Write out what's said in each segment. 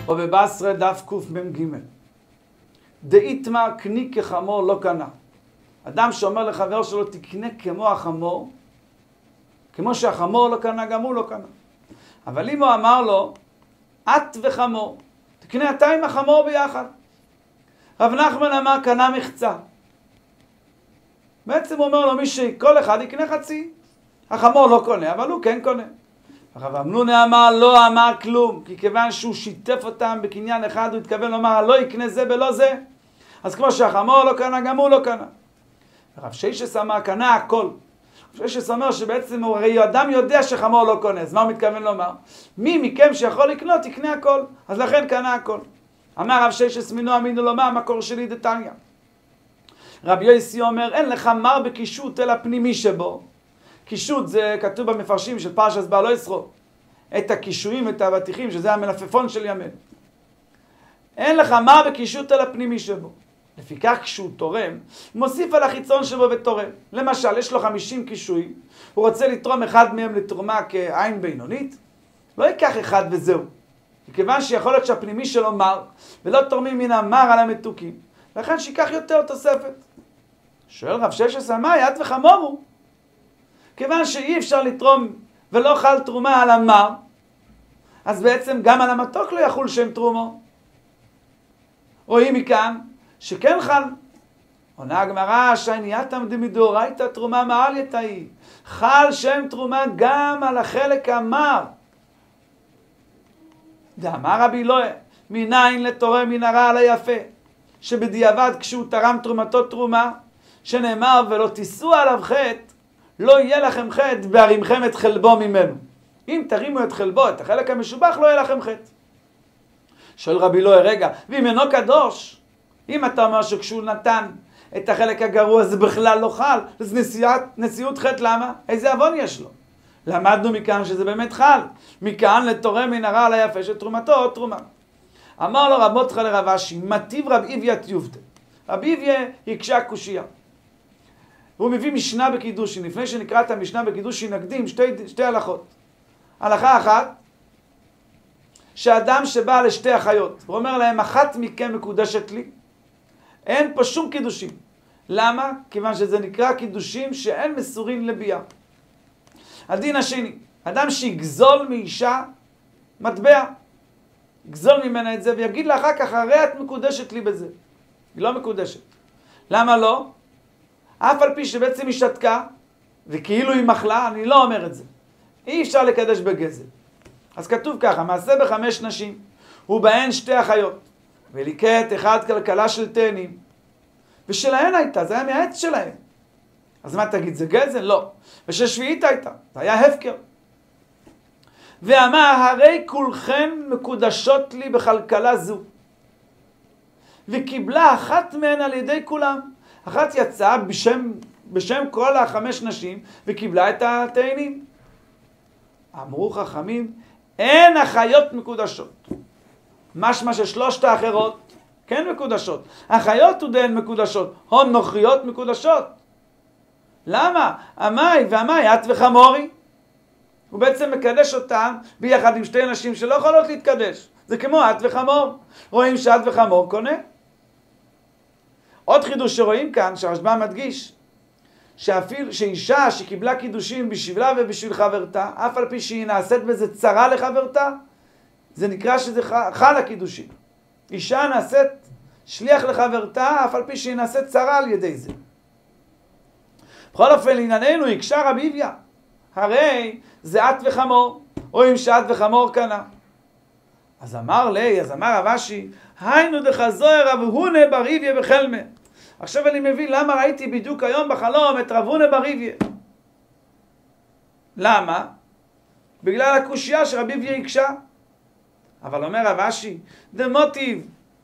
או בבשרה דף קמ"ג. דאיתמר קני כחמור לא קנה. אדם שאומר לחבר שלו תקנה כמו החמור, כמו שהחמור לא קנה, גם הוא לא קנה. אבל אם הוא אמר לו, את וחמור, תקנה אתה עם החמור ביחד. רב נחמן אמר קנה מחצה. בעצם הוא אומר לו, כל אחד יקנה חצי. החמור לא קונה, אבל הוא כן קונה. הרב אמנונה אמר, לא אמר כלום, כי כיוון שהוא שיתף אותם בקניין אחד, הוא התכוון לומר, לא יקנה זה ולא זה. אז כמו שהחמור לא קנה, גם הוא לא קנה. הרב ששס אמר, קנה הכל. ששס אומר שבעצם הרי אדם יודע שחמור לא קונה, אז מה הוא מתכוון לומר? מי מכם שיכול לקנות, יקנה הכל. אז לכן קנה הכל. אמר רב ששס מינו אמינו לומר, המקור שלי דתניא. רבי יוסי אומר, אין לך מר בקישוט אלא פנימי שבו. קישוט זה כתוב במפרשים של פרשת בעלו ישרו. את הקישויים, את האבטיחים, שזה המלפפון של ימינו. אין לך מר בקישוט אלא פנימי שבו. לפיכך כשהוא תורם, הוא מוסיף על החיצון שבו ותורם. למשל, יש לו 50 קישויים, הוא רוצה לתרום אחד מהם לתרומה כעין בינונית, לא ייקח אחד וזהו. מכיוון שיכול להיות שהפנימי שלו מר, ולא תורמים מן המר על המתוקים, לכן שיקח יותר תוספת. שואל רב ששס, מה יד וחמור הוא? כיוון שאי אפשר לתרום ולא חל תרומה על המר, אז בעצם גם על המתוק לא יחול שם תרומו. רואים מכאן שכן חל. עונה הגמרא, שענייתם דמדאורייתא תרומה מעלייתא היא. חל שם תרומה גם על החלק המר. דאמר רבי אלוהי, מניין לתורם מן הרע על היפה, שבדיעבד כשהוא תרם תרומתו תרומה, שנאמר ולא תישאו עליו חטא, לא יהיה לכם חטא בהרימכם את חלבו ממנו. אם תרימו את חלבו, את החלק המשובח, לא יהיה לכם חטא. שואל רבי אלוהי, רגע, ואם אינו קדוש, אם אתה אומר שכשהוא נתן את החלק הגרוע זה בכלל לא חל, אז נשיאות חטא למה? איזה אבון יש לו? למדנו מכאן שזה באמת חל. מכאן לתורם מן הרע על היפה שתרומתו או תרומה. אמר לו רב מוצחא לרב אשי, מטיב רב איביה טיובטה. רב איביה הקשה קושייה. הוא מביא משנה בקידושין. לפני שנקרא את המשנה בקידושין נקדים שתי הלכות. הלכה אחת, שאדם שבא לשתי אחיות, הוא אומר להם, אחת מכם מקודשת לי, אין פה שום קידושים. למה? כיוון שזה נקרא קידושים שאין מסורים לביאה. הדין השני, אדם שיגזול מאישה מטבע, יגזול ממנה את זה ויגיד לה אחר כך, הרי את מקודשת לי בזה. היא לא מקודשת. למה לא? אף על פי שבעצם היא שתקה, וכאילו היא מחלה, אני לא אומר את זה. אי אפשר לקדש בגזל. אז כתוב ככה, מעשה ב5 נשים, ובהן 2 אחיות, וליקט אחד כלכלה של תאנים, ושלהן הייתה, זה היה מהעץ שלהן. אז מה תגיד, זה גזל? לא. וששביעית הייתה, זה היה הפקר. ואמר, הרי כולכן מקודשות לי בכלכלה זו. וקיבלה אחת מהן על ידי כולם. אחת יצאה בשם כל 5 נשים, וקיבלה את התאנים. אמרו חכמים, אין אחיות מקודשות. משמע ששלושת האחרות כן מקודשות. אחיות ודהן מקודשות, הון נוכריות מקודשות. למה? המאי והמאי, את וחמורי. הוא בעצם מקדש אותם ביחד עם 2 נשים שלא יכולות להתקדש. זה כמו את וחמור. רואים שאת וחמור קונה. עוד חידוש שרואים כאן, שהרשב"ם מדגיש, שאפילו שאישה שקיבלה קידושים בשבילה ובשביל חברתה, אף על פי שהיא נעשית בזה צרה לחברתה, זה נקרא שזה חל הקידושים. אישה נעשית שליח לחברתה, אף על פי שהיא נעשית צרה על ידי זה. בכל אופן, לענייננו, הקשה רבי איביה. הרי זה את וחמור, רואים שאת וחמור קנה. אז אמר רב אשי, היינו דחזור רב הונא בר איביה בחלמה. עכשיו אני מבין למה ראיתי בדיוק היום בחלום את רב הונא בר איביה. למה? בגלל הקושייה שרבי איביה הקשה. אבל אומר רב אשי, דמוטיב.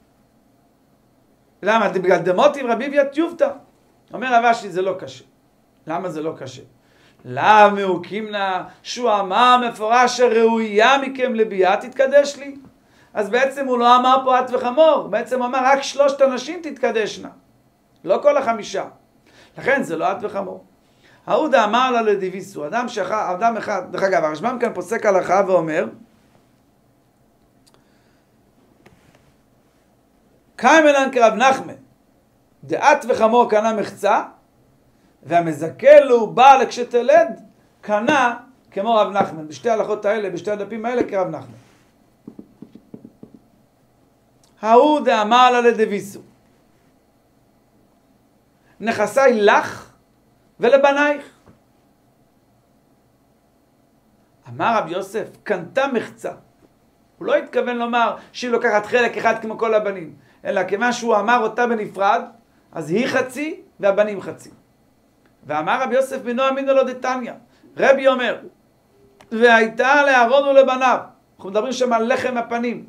למה? בגלל דמוטיב רבי איביה טיובטה. אומר רב אשי, זה לא קשה. למה זה לא קשה? למה הוא קימנה שהוא אמר מפורש שראויה מכם לביאה תתקדש לי? אז בעצם הוא לא אמר פה את וחמור, בעצם הוא אמר רק 3 אנשים תתקדשנה, לא כל 5. לכן זה לא את וחמור. ההודה אמר לה לדיביסו, אדם אחד, דרך אגב, הרשב"ם כאן פוסק הלכה ואומר, קיימלן כרב נחמן, דעת וחמור קנה מחצה, והמזכה לו בעל כשתלד, קנה כמו רב נחמן. בשתי ההלכות האלה, בשתי הדפים האלה, כרב נחמן. ההוא דאמר לה לדביסו, נכסי לך ולבנייך. אמר רב יוסף, קנתה מחצה. הוא לא התכוון לומר שהיא לוקחת חלק אחד כמו כל הבנים, אלא כיוון שהוא אמר אותה בנפרד, אז היא חצי והבנים חצי. ואמר רב יוסף בנו אמינו לו דתניא, רבי אומר, והייתה לאהרון ולבניו, אנחנו מדברים שם על לחם הפנים,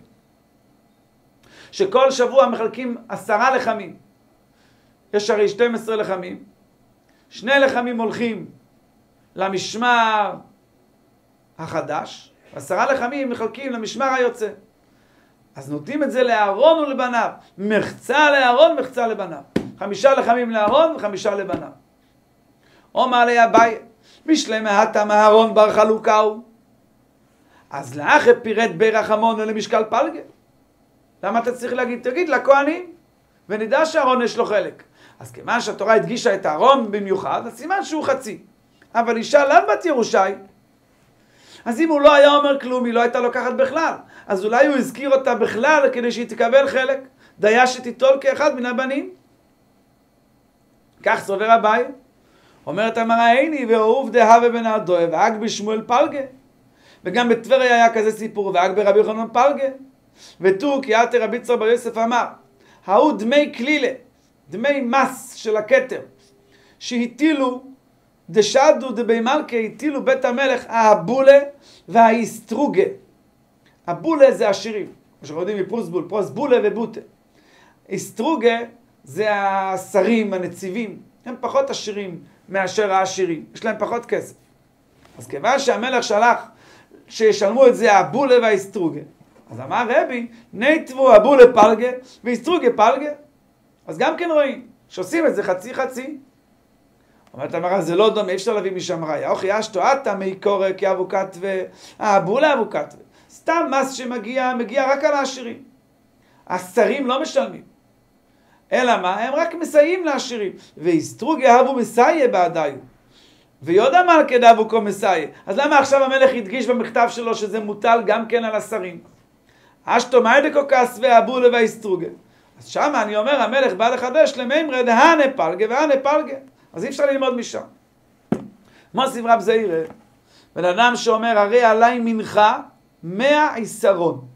שכל שבוע מחלקים 10 לחמים, יש הרי 12 לחמים, 2 לחמים הולכים למשמר החדש, 10 לחמים מחלקים למשמר היוצא. אז נותנים את זה לאהרון ולבניו, מחצה לאהרון, מחצה לבניו. 5 לחמים לאהרון ו5 לבניו. אומר לי אביי, משלמה התם אהרון בר חלוקה הוא. אז לאחר פירט בי רחמון ולמשקל פלגה. למה אתה צריך להגיד? תגיד לכהנים, ונדע שאהרון יש לו חלק. אז כיוון שהתורה הדגישה את אהרון במיוחד, אז סימן שהוא חצי. אבל אישה לאו בת ירושי, אז אם הוא לא היה אומר כלום, היא לא הייתה לוקחת בכלל. אז אולי הוא הזכיר אותה בכלל כדי שהיא תקבל חלק. דיה שתיטול כאחד מן הבנים. כך סובר אביי. אומרת אמרה איני ואהוב דהווה בן הדוה ואג בשמואל פלגה. וגם בטבריה היה כזה סיפור, ואג ברבי יוחנן פלגה. ותו כי עתה רבי צור בר יוסף אמר, ההוא דמי כלילה, דמי מס של הכתר, שהטילו דשדו דבי מלכה, הטילו בית המלך הבולה והאיסטרוגה. הבולה זה השירים, מה שאנחנו יודעים מפרוסבול, פרוסבולה ובוטה. איסטרוגה זה השרים, הנציבים, הם פחות עשירים מאשר העשירים, יש להם פחות כסף. אז כיוון שהמלך שלח שישלמו את זה הבולה והאיסטרוגה, אז אמר רבי, ניתבו הבולה פלגה ואיסטרוגה פלגה. אז גם כן רואים שעושים את זה חצי חצי. אומרת המראה, זה לא דומה, אפשר להביא משם ראיה. אוכי אשתו עתה מי קורא כי אבוקת והבולה אבוקת. סתם מס שמגיע, מגיע רק על העשירים. השרים לא משלמים. אלא מה? הם רק מסייעים לעשירים. ואיסטרוגה אהבו מסייע בעדיו. ויודע מלכה דאבו כה מסייע. אז למה עכשיו המלך הדגיש במכתב שלו שזה מוטל גם כן על השרים? אשתו מיידקו כס והבולה והאיסטרוגה. אז שם אני אומר, המלך בא לחדש למימרא דהנה פלגה והנה פלגה. אז אי אפשר ללמוד משם. מוסיף רב זעירא, בן אדם שאומר, הרי עליי מנחה 100 עיסרון.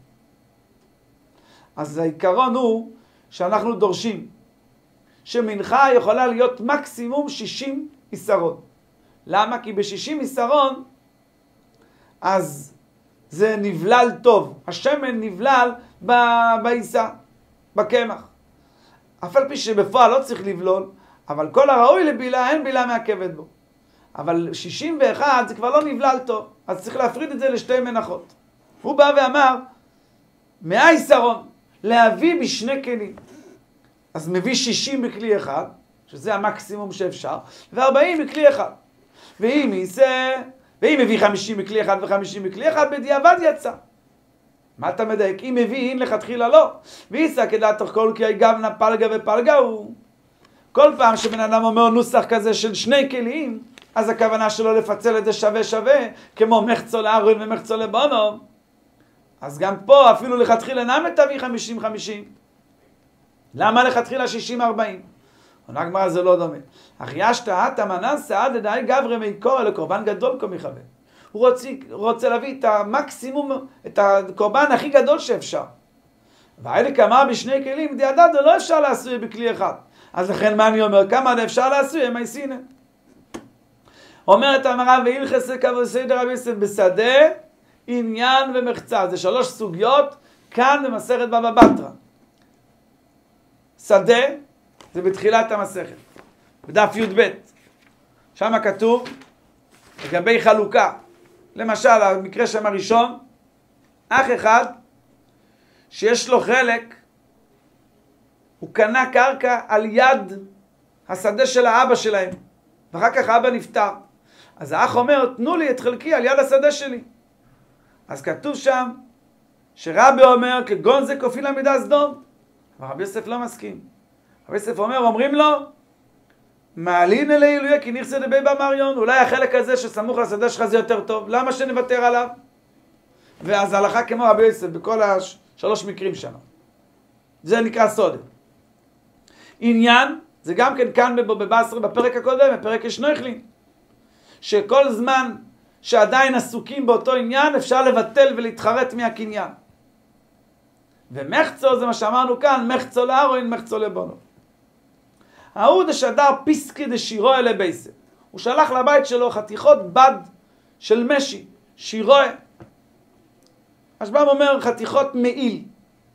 אז העיקרון הוא שאנחנו דורשים שמנחה יכולה להיות מקסימום 60 עיסרון. למה? כי ב-60 עיסרון אז זה נבלל טוב. השמן נבלל בעיסה, בקמח. אף על פי שבפועל לא צריך לבלול, אבל כל הראוי לבילה, אין בילה מעכבת בו. אבל 61 זה כבר לא נבלל טוב, אז צריך להפריד את זה לשתי מנחות. הוא בא ואמר, 100 עיסרון, להביא בשני כלים. אז מביא 60 בכלי אחד, שזה המקסימום שאפשר, ו40 בכלי אחד. ואם מביא 50 בכלי אחד ו50 בכלי אחד, בדיעבד יצא. מה אתה מדייק? אם מביא, אין לכתחילה לא. ויסע כדעת כל כי גבנה פלגה ופלגה הוא. כל פעם שבן אדם אומר נוסח כזה של שני כלים, אז הכוונה שלו לפצל את זה שווה שווה, כמו מחצו לאהרון ומחצו לבונו. אז גם פה אפילו לכתחילה נמה תביא 50-50. למה לכתחילה 60-40? עונה גמרא זה לא דומה. אך ישתא עתה מנן סעד דאי גברי מקורא לקורבן גדול כה מכוון. הוא רוצה להביא את המקסימום, את הקורבן הכי גדול שאפשר. והאלה כמה בשני כלים, דיעדד לא אפשר לעשוי בכלי אחד. אז לכן מה אני אומר? כמה אפשר לעשוי? הם היסינה. אומרת המראה, והילכס כבסדר רבי יוסף בשדה, עניין ומחצה. זה 3 סוגיות כאן במסכת בבא בתרא. שדה, זה בתחילת המסכת, בדף י"ב. שם כתוב לגבי חלוקה. למשל, המקרה שם הראשון, אח אחד שיש לו חלק, הוא קנה קרקע על יד השדה של האבא שלהם, ואחר כך האבא נפטר. אז האח אומר, תנו לי את חלקי על יד השדה שלי. אז כתוב שם, שרבי אומר, כגון זה כופיל המידה סדום. אבל רבי יוסף לא מסכים. רבי יוסף אומרים לו, מעלין אלי אלוהי כי נכסה דבי במריון, אולי החלק הזה שסמוך לשדה שלך זה יותר טוב, למה שנוותר עליו? ואז הלכה כמו רבי יוסף בכל השלוש מקרים שם. זה נקרא סודה. עניין, זה גם כן כאן בבשר, בפרק הקודם, בפרק ישנויכלין, שכל זמן שעדיין עסוקים באותו עניין, אפשר לבטל ולהתחרט מהקניין. ומחצו זה מה שאמרנו כאן, מחצו לארוין, מחצו לבונו. ההוא דשדר פיסקי דשירו אלי בייסה. הוא שלח לבית שלו חתיכות בד של משי, שירוה. השב"ם אומר חתיכות מעיל.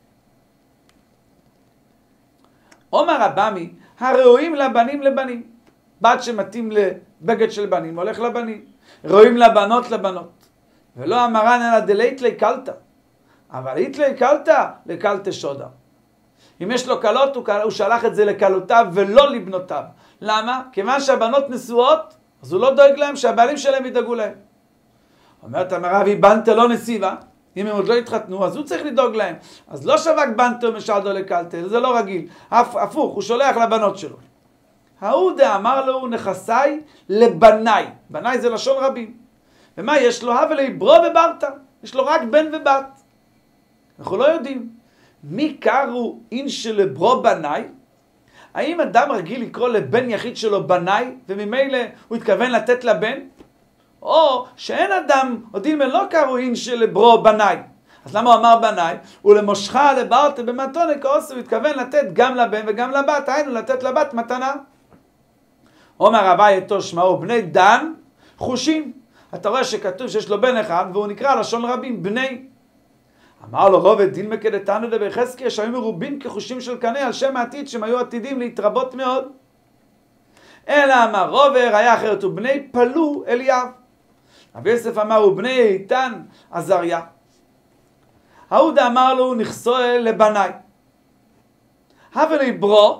אומר רבמי, הראויים לבנים לבנים. בד שמתאים לבגד של בנים, הולך לבנים. ראויים לבנות לבנות. ולא אמרן אלא דלית לי קלטה. אבל אית לי קלטה, לקלטה שודה. אם יש לו קלות, הוא שלח את זה לקלותיו ולא לבנותיו. למה? כיוון שהבנות נשואות, אז הוא לא דואג להם שהבעלים שלהם ידאגו להם. אומרת המרבי, בנתה לא נסיבה. אם הם עוד לא התחתנו, אז הוא צריך לדאוג להם. אז לא שווק בנתה משעדו לקלטה, זה לא רגיל. הפוך, הוא שולח לבנות שלו. ההוא דאמר לו, נכסי לבניי. בניי זה לשון רבים. ומה יש לו? הבלי ברו וברתה. יש לו רק בן ובת. אנחנו לא יודעים. מי קראו אין שלברו בניי? האם אדם רגיל לקרוא לבן יחיד שלו בניי, וממילא הוא התכוון לתת לבן? או שאין אדם, יודעים, לא קראו אין שלברו בניי. אז למה הוא אמר בניי? ולמושכה לברתה במתונה כעושה, הוא התכוון לתת גם לבן וגם לבת, היינו לתת לבת מתנה. אומר רבי יתו שמעו בני דן חושים. אתה רואה שכתוב שיש לו בן אחד, והוא נקרא לשון רבים בני. אמר לו רובד דין מקדתנו דבר חזקיה שהיו מרובים כחושים של קנה על שם העתיד שהם היו עתידים להתרבות מאוד. אלא אמר רובר היה אחרת ובני פלו אליאב. רבי יוסף אמר ובני איתן עזריה. ההוא אמר לו נכסו לבניי. אבל ברו.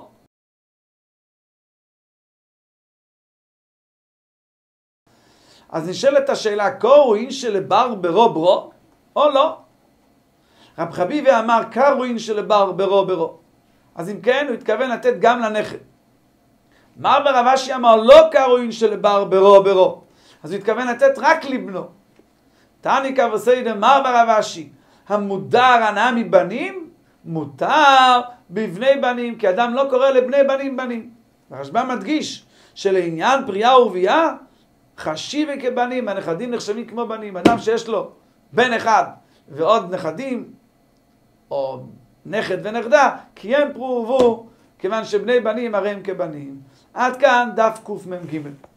אז נשאלת השאלה, קורו אין שלבר ברו ברו או לא? רב חביבי אמר, קרוין שלבר ברו ברו. אז אם כן, הוא התכוון לתת גם לנכד. מר ברב אשי אמר, לא קרוין שלבר ברו ברו. אז הוא התכוון לתת רק לבנו. תעניקה וסיידה, מר ברב אשי, המודר הנאה מבנים, מותר בבני בנים, כי אדם לא קורא לבני בנים בנים. הרשב"ם מדגיש שלעניין פרייה ורבייה, חשיבי כבנים, הנכדים נחשבים כמו בנים. אדם שיש לו בן אחד ועוד נכדים, או נכד ונכדה, כי הם פרו ורבו, כיוון שבני בנים הרי הם כבנים. עד כאן דף קמ"ג.